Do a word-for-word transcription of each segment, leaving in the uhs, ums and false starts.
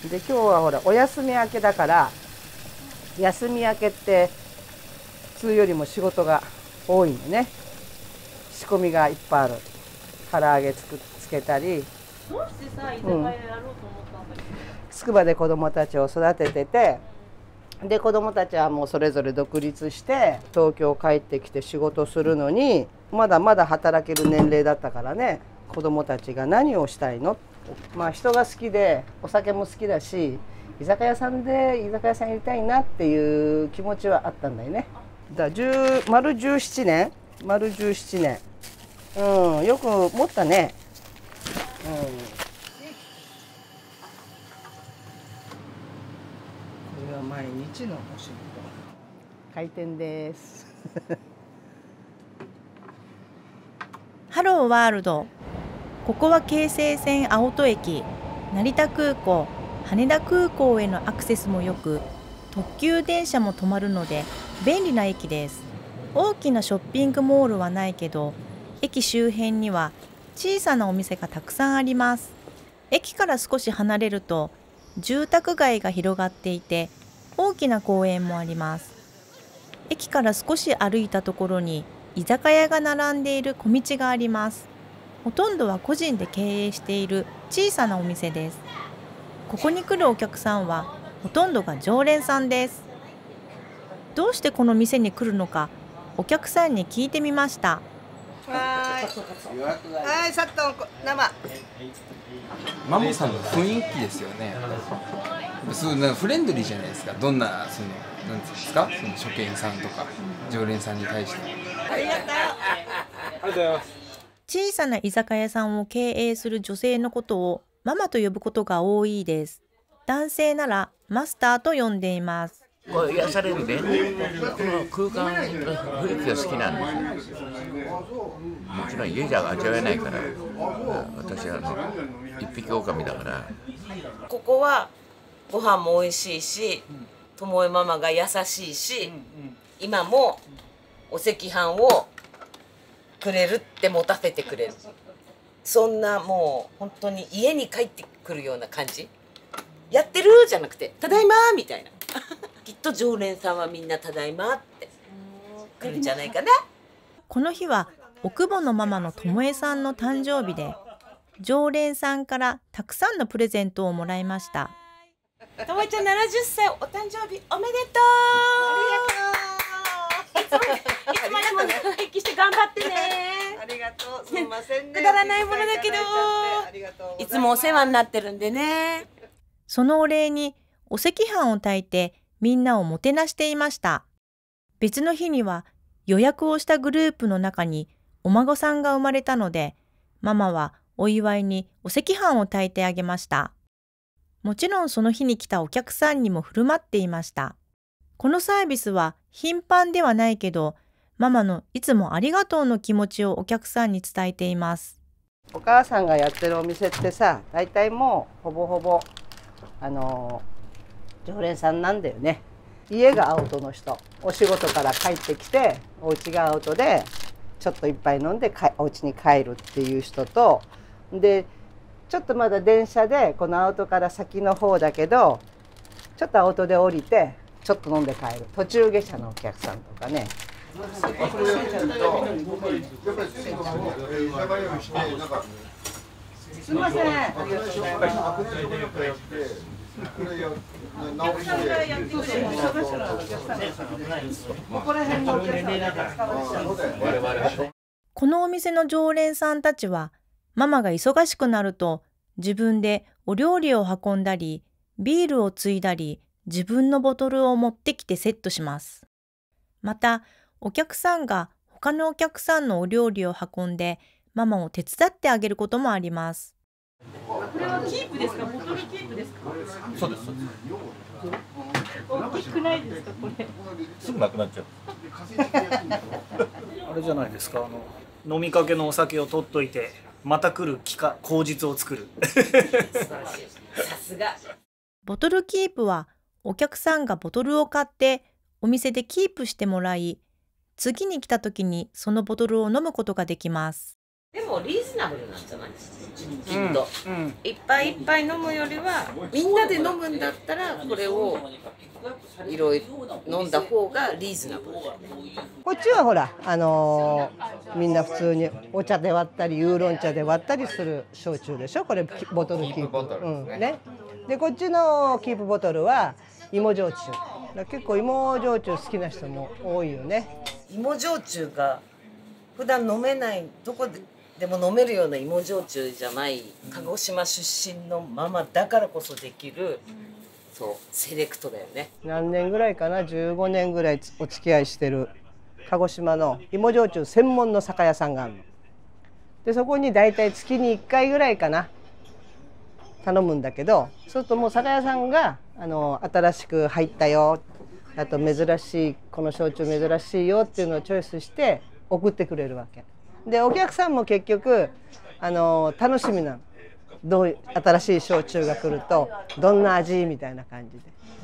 で今日はほらお休み明けだから、休み明けって普通よりも仕事が多いんでね、仕込みがいっぱいある。唐揚げつくつけたり。 どうしてさ居酒屋やろうと思ったんだっけ？ つくばで子どもたちを育ててて、で子どもたちはもうそれぞれ独立して東京帰ってきて仕事するのに、まだまだ働ける年齢だったからね、子どもたちが何をしたいの、まあ人が好きでお酒も好きだし、居酒屋さんで居酒屋さんやりたいなっていう気持ちはあったんだよね。だから丸じゅうななねん丸じゅうななねん、うん、よく持ったね。うん、これは毎日のお仕事。開店です。 ハローワールド。ここは京成線青砥駅、成田空港、羽田空港へのアクセスも良く、特急電車も止まるので便利な駅です。大きなショッピングモールはないけど、駅周辺には小さなお店がたくさんあります。駅から少し離れると住宅街が広がっていて、大きな公園もあります。駅から少し歩いたところに居酒屋が並んでいる小道があります。ほとんどは個人で経営している小さなお店です。ここに来るお客さんはほとんどが常連さんです。どうしてこの店に来るのか、お客さんに聞いてみました。 はい、はい、さっと生。 マモさんの雰囲気ですよね。そうなんかフレンドリーじゃないですか。どんなそのなんですか、その職員さんとか常連さんに対して。 ありがとう。 ありがとうございます。 小さな居酒屋さんを経営する女性のことをママと呼ぶことが多いです。男性ならマスターと呼んでいます。 これ癒されるね。この空間の雰囲気が好きなんですよ。もちろん家じゃ味わえないから、私はあの一匹狼だから。 ここはご飯も美味しいし、ともえママが優しいし、今もお赤飯をくれるって持たせてくれる。そんなもう本当に家に帰ってくるような感じ。やってるじゃなくて、ただいまみたいな。きっと常連さんはみんなただいまって来るんじゃないかな。 この日は奥母のママのともえさんの誕生日で、常連さんからたくさんのプレゼントをもらいました。 ともえちゃんななじゅっさいお誕生日おめでとう。いつまでも長生きして頑張ってね。 ありがとう。すみませんね。 くだらないものだけど、いつもお世話になってるんでね。 そのお礼にお赤飯を炊いてみんなをもてなしていました。別の日には予約をしたグループの中にお孫さんが生まれたので、ママはお祝いにお赤飯を炊いてあげました。もちろんその日に来たお客さんにも振る舞っていました。このサービスは頻繁ではないけど、ママのいつもありがとうの気持ちをお客さんに伝えています。 お母さんがやってるお店ってさ、大体もうほぼほぼあの常連さんなんだよね。家がアウトの人、お仕事から帰ってきてお家がアウトでちょっと一杯飲んでかお家に帰るっていう人と、でちょっとまだ電車でこのアウトから先の方だけど、ちょっとアウトで降りてちょっと飲んで帰る途中下車のお客さんとかね。すみません。 このお店の常連さんたちは、ママが忙しくなると自分でお料理を運んだり、ビールをついだり、自分のボトルを持ってきてセットします。また、お客さんが他のお客さんのお料理を運んで、ママを手伝ってあげることもあります。 これはキープですか？ボトルキープですか？ そうです、そうです。 大きくないですかこれ？ すぐなくなっちゃう。 あれじゃないですか、あの飲みかけのお酒を取っといて、また来る期間口実を作る。 さすが。 ボトルキープは、お客さんがボトルを買ってお店でキープしてもらい、次に来た時にそのボトルを飲むことができます。 でもリーズナブルなんじゃないですか、きっと、うんうん、いっぱいいっぱい飲むよりはみんなで飲むんだったらこれをいろいろ飲んだ方がリーズナブルだよね。 こっちはほら、あのー、みんな普通にお茶で割ったりウーロン茶で割ったりする焼酎でしょ。これボトルキープ、うんね。でこっちのキープボトルは芋焼酎。だ結構芋焼酎好きな人も多いよね。 芋焼酎が普段飲めない、どこででも飲めるような芋焼酎じゃない鹿児島出身のママだからこそできるセレクトだよね。 何年ぐらいかな、じゅうごねんぐらいお付き合いしてる鹿児島の芋焼酎専門の酒屋さんがあるので、そこに大体月にいっかいぐらいかな頼むんだけど、そうするともう酒屋さんがあの新しく入ったよ、あと珍しいこの焼酎珍しいよっていうのをチョイスして送ってくれるわけで、お客さんも結局あの楽しみなの。どう新しい焼酎が来るとどんな味みたいな感じで。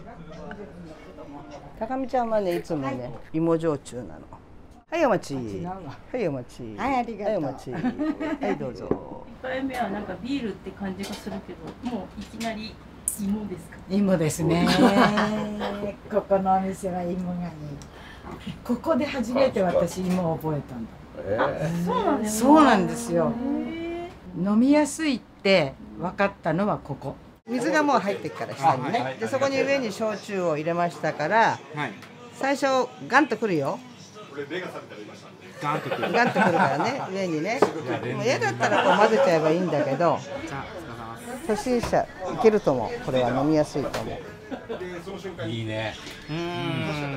高見ちゃんはねいつもね、はい、芋焼酎なの。はいお待ち。はいお待ち。 はいありがとう。 はいお待ち。はいどうぞ。 いっかいめはなんかビールって感じがするけど、もういきなり芋ですか？ 芋ですね。ここのお店は芋がね。ここで初めて私芋を覚えたんだ。 えー、そうなんです。 そうなんですよ。飲みやすいって分かったのはここ。 水がもう入ってるから下にね。でそこに上に焼酎を入れましたから、はい、最初ガンとくるよ。ガンとくる。ガンとくるからね、上にね。もう嫌だったらこう混ぜちゃえばいいんだけど、初心者いけると思う。これは飲みやすいと思う。 いいね。うん。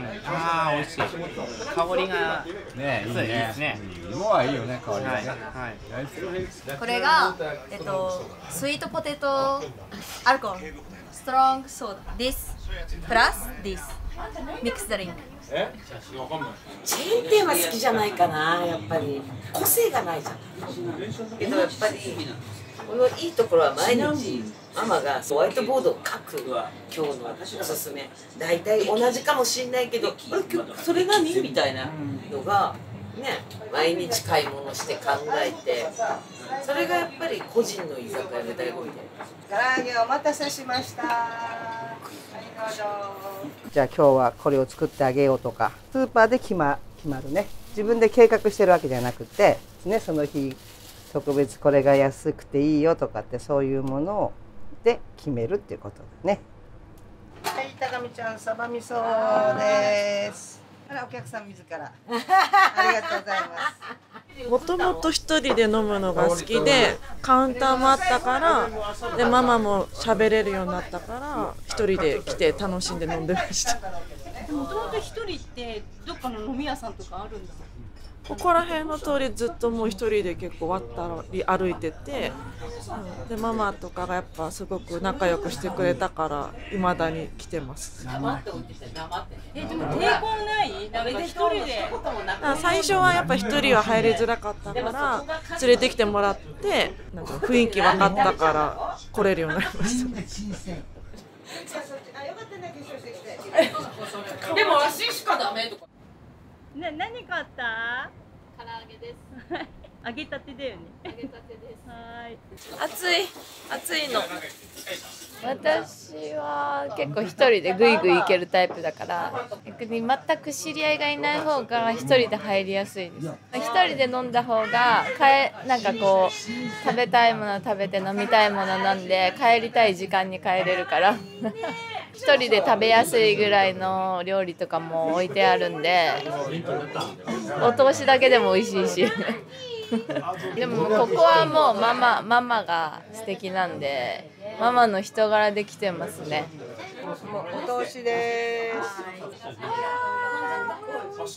ああ、美味しい。香りがね、いいね。芋はいいよね、香りがね。 これがえっとスイートポテトアルコール、ストロングソーダ、this プラス this ミックスドリンク。 え？チェーン店は好きじゃないかな、やっぱり個性がないじゃん。けどやっぱりこのいいところは毎日ママがホワイトボードを書く、今日のおすすめ大体同じかもしれないけど、あれ今日それ何みたいなのがね、毎日買い物して考えて、それがやっぱり個人の居酒屋で醍醐味で。唐揚げお待たせしました。 じゃあ今日はこれを作ってあげようとか、スーパーで決ま、決まるね。自分で計画してるわけじゃなくて、ね、その日特別これが安くていいよとかって、そういうもので決めるっていうことだね。はい、高見ちゃんサバ味噌です。あらお客さん自らありがとうございます。 もともと一人で飲むのが好きで、カウンターもあったから、でママも喋れるようになったから一人で来て楽しんで飲んでました。 もともと一人ってどっかの飲み屋さんとかあるんですか？ ここら辺の通りずっともう一人で結構渡り歩いてて、うん、でママとかがやっぱすごく仲良くしてくれたから未だに来てます。 えでも抵抗ない？なんか一人で。 最初はやっぱ一人は入りづらかったから連れてきてもらって、なんか雰囲気分かったから来れるようになりました。 でも足しかダメとか。 な何買った？ 唐揚げです。 揚げたてだよね。 揚げたてです。 はい。 暑い暑いの。私は結構一人でぐいぐい行けるタイプだから、逆に全く知り合いがいない方が一人で入りやすいです。一人で飲んだ方がかえなんかこう食べたいもの食べて飲みたいもの飲んで帰りたい時間に帰れるから一人で食べやすいぐらいの料理とかも置いてあるんで、お通しだけでも美味しいしでもここはもうママママが素敵なんで、ママの人柄で来てますね。 お通しです。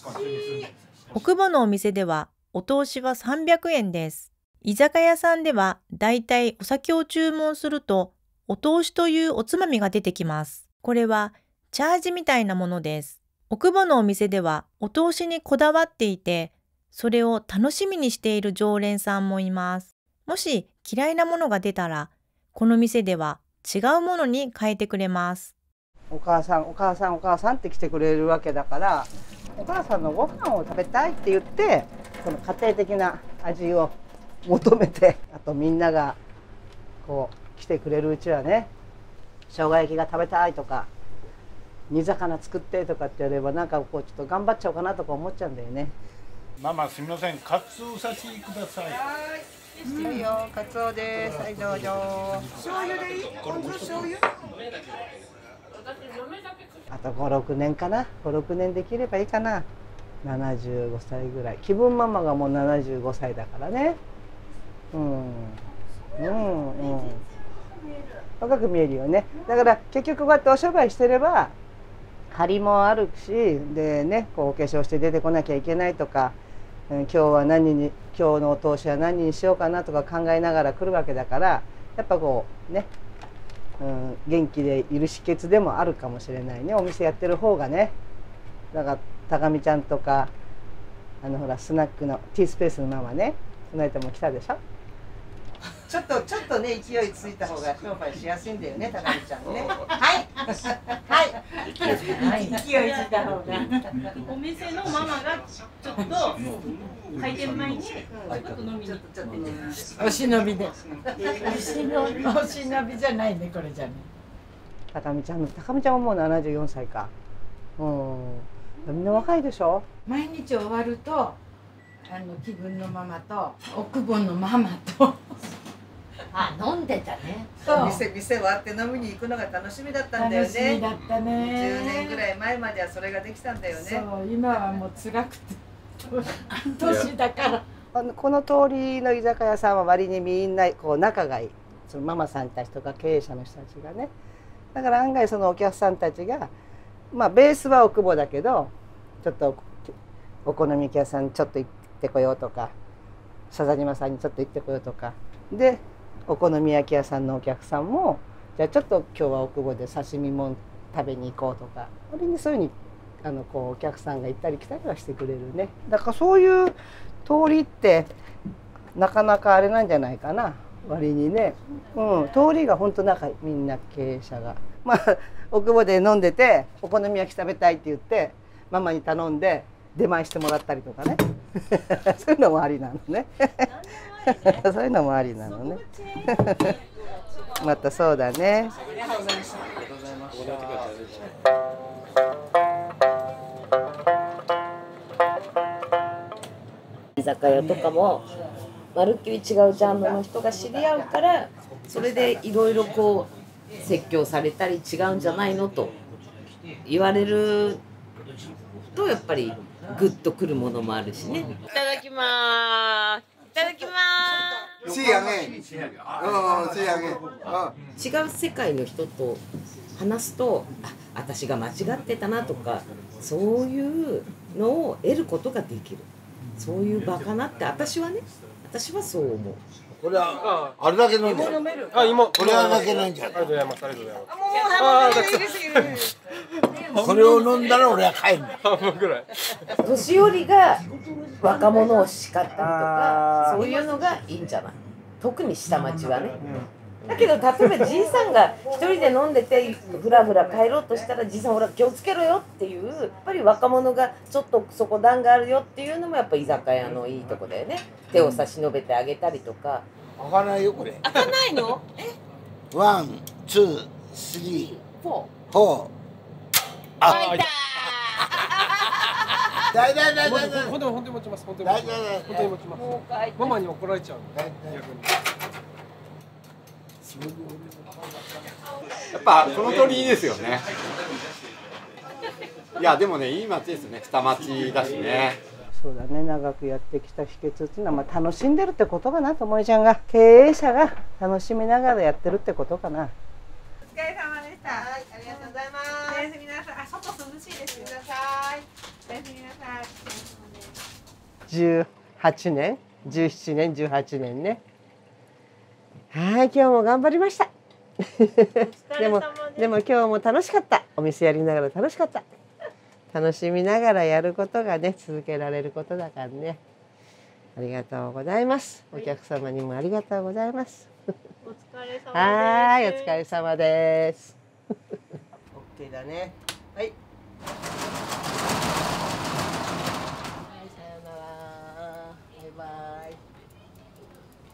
奥保のお店ではお通しはさんびゃくえんです。居酒屋さんではだいたいお酒を注文するとお通しというおつまみが出てきます。これはチャージみたいなものです。奥保のお店ではお通しにこだわっていて、それを楽しみにしている常連さんもいます。もし嫌いなものが出たら、この店では違うものに変えてくれます。 お母さん、お母さん、お母さんって来てくれるわけだから、お母さんのご飯を食べたいって言って、この家庭的な味を求めて、あとみんながこう来てくれるうちはね、生姜焼きが食べたいとか煮魚作ってとかってやれば、なんかこうちょっと頑張っちゃおうかなとか思っちゃうんだよね。 ママすみません、カツオ刺しください。 はい、よ、カツオです。はい、どうぞ。醤油でいい？ポン酢醤油？あとご、ろくねんかな。ご、ろくねんできればいいかな。ななじゅうごさいぐらい。気分ママがもうななじゅうごさいだからね。うん。うんうん。若く見えるよね。だから結局こうやってお商売してれば張りもあるし、でね、こうお化粧して出てこなきゃいけないとか、うん、今日は何に今日のお通しは何にしようかなとか考えながら来るわけだから、やっぱこうね、うん、元気でいる秘訣でもあるかもしれないね、お店やってる方がね。だから高見ちゃんとか、あのほらスナックのティースペースのママね、その間も来たでしょ。ちょっとちょっとね、勢いついた方が商売しやすいんだよね、高見ちゃんね。はいはい勢いついた方が。 お店のママがちょっと開店前にちょっと飲みにちょっとちょっとお忍びで。お忍びじゃないね、これじゃね。 高見ちゃんの高見ちゃんはもうななじゅうよんさいか。うん。みんな若いでしょ。 毎日終わると、あの気分のママと奥本のママと。 あ、飲んでたね。 店店終わって飲みに行くのが楽しみだったんだよね。 楽しみだったね。 じゅうねんぐらい前まではそれができたんだよね。 そう、今はもう辛くて年だから。 あのこの通りの居酒屋さんは割にみんなこう仲がいい。そのママさんたちとか経営者の人たちがね。だから案外そのお客さんたちが、まあベースは奥保だけど、ちょっとお好み焼き屋さんちょっと行ってこようとか、笹島さんにちょっと行ってこようとかで。お好み焼き屋さんのお客さんも、じゃあちょっと今日は奥保で刺身も食べに行こうとか、割にそういうふうにあのこうお客さんが行ったり来たりはしてくれるね。だからそういう通りってなかなかあれなんじゃないかな、割にね。うん、通りが本当仲いい、みんな経営者が。まあ奥保で飲んでてお好み焼き食べたいって言ってママに頼んで出前してもらったりとかねそういうのもありなのねそういうのもありなのねまたそうだね。 居酒屋とかもまるっきり違うジャンルの人が知り合うから、それでいろいろこう説教されたり違うんじゃないのと言われると、やっぱりグッとくるものもあるしね。いただきます。いただきます。違う世界の人と話すと、あ、私が間違ってたなとか、そういうのを得ることができる。そういう場かなって、私はね、私はそう思う。 これはあれだけ飲んでる。 あ、芋。 これはだけ飲んじゃう。 ありがとうございます。ありがとうございます。 これを飲んだら俺は帰る。 半分ぐらい。 年寄りが若者を叱ったりとか、そういうのがいいんじゃない。特に下町はね。だけど例えばじいさんが一人で飲んでてふらふら帰ろうとしたら、じいさんほら気をつけろよっていう、やっぱり若者がちょっとそこ段があるよっていうのもやっぱ居酒屋のいいとこだよね。手を差し伸べてあげたりとか。 開かないよこれ。 開かないの？え？ ワン、ツー、スリー、 フォー。 フォー。あ、 開いた。 だいだいだいだい。 本当に本当に持ちます。本当に持ちます。本当に持ちます。ママに怒られちゃう。逆に。 やっぱこの通りいいですよね。いやでもね、いい街ですね。下町だしね。 そうだね、長くやってきた秘訣っていうのは、まあ、楽しんでるってことかな。ともえちゃんが経営者が楽しみながらやってるってことかな。 お疲れ様でした。はい、ありがとうございます。おやすみなさい。あ、外涼しいですよ。おやすみなさい。 じゅうはちねん、じゅうななねん、じゅうはちねんね。はい、今日も頑張りました。でもでも今日も楽しかった。お店やりながら楽しかった。楽しみながらやることがね、続けられることだからね。ありがとうございます。お客様にもありがとうございます。 お疲れ様です。 はい、お疲れ様です。オッケーだね。はい。さよなら。バイバイ。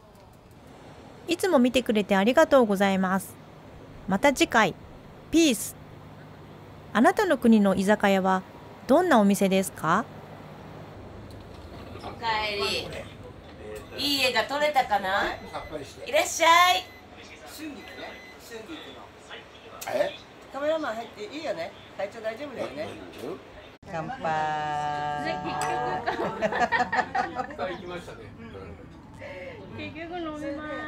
いつも見てくれてありがとうございます。また次回。ピース。あなたの国の居酒屋はどんなお店ですか？ おかえり。いい絵が撮れたかな？いらっしゃい。春菊ね。春菊の。え？カメラマン入っていいよね。体調大丈夫だよね。乾杯。 結局飲みます。